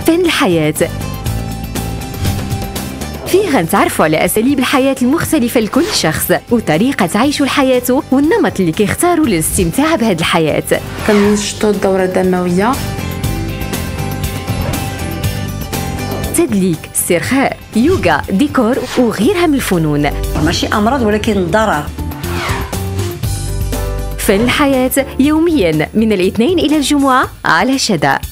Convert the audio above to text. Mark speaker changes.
Speaker 1: فن الحياة، فيه غنتعرفوا على أساليب الحياة المختلفة لكل شخص وطريقة عيش الحياة والنمط اللي كيختاروا للاستمتاع بهذه الحياة.
Speaker 2: كنشطوا الدورة الدموية،
Speaker 1: تدليك، استرخاء، يوغا، ديكور وغيرها من الفنون.
Speaker 3: ماشي أمراض ولكن ضرر.
Speaker 1: فن الحياة يوميا من الاثنين إلى الجمعة على شدا.